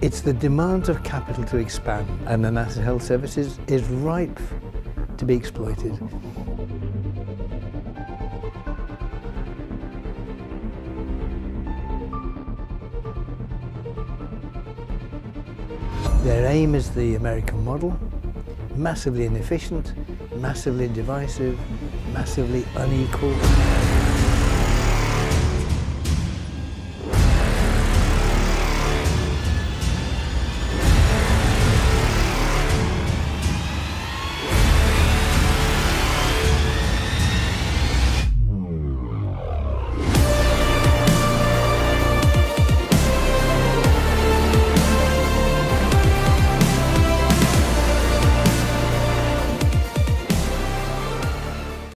It's the demand of capital to expand, and the National Health Service is ripe to be exploited. Their aim is the American model: massively inefficient, massively divisive, massively unequal.